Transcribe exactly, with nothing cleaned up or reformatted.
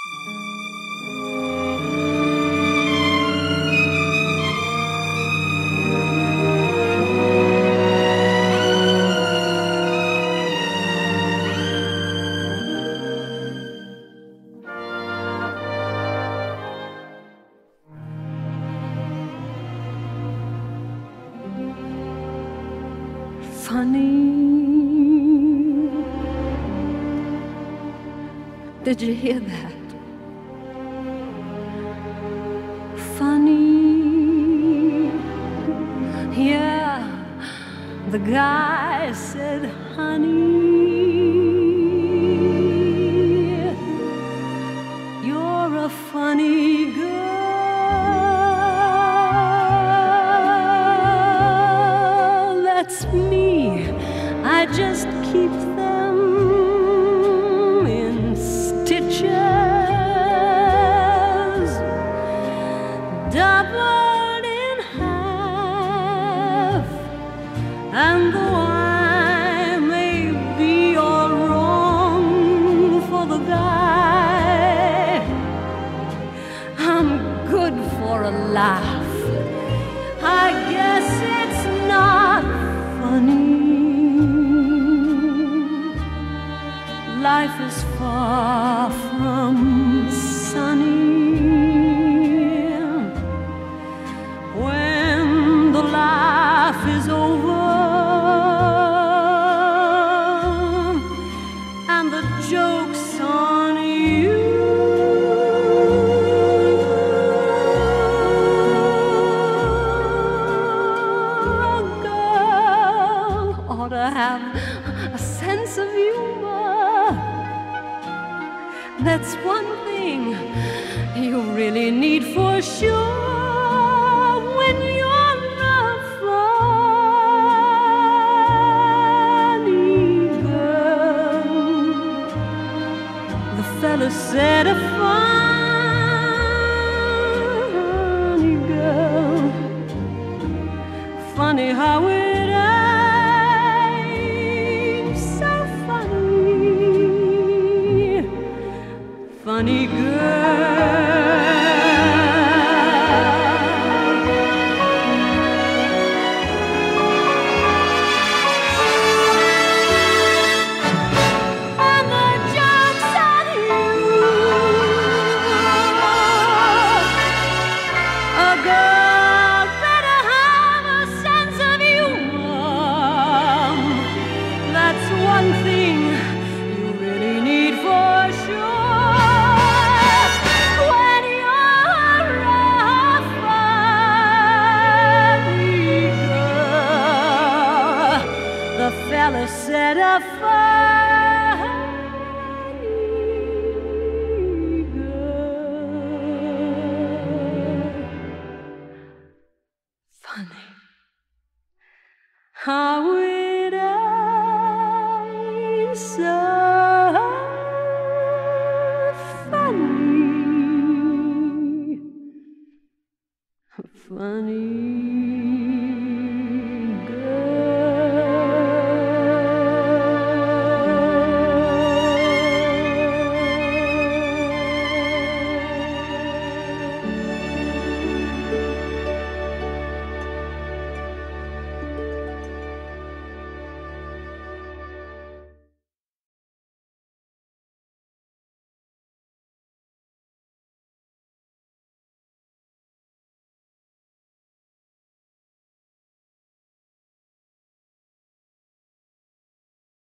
Funny, did you hear that? Funny, yeah, the guy said, honey, you're a funny girl. That's me. I just keep them in stitches, doubled in half, and though I may be all wrong for the guy, I'm good for a laugh. I guess it's not funny. Life is far from sunny when the laugh is over and the joke's on you. A girl ought to have a sense of humor. That's one thing you really need for sure when you're a funny girl. The fella said a funny girl. Funny how it funny girl. And the joke's on you. A girl better have a sense of humor. That's one thing you really need for sure. The fella said a funny girl. Funny. How it ain't so funny. Funny.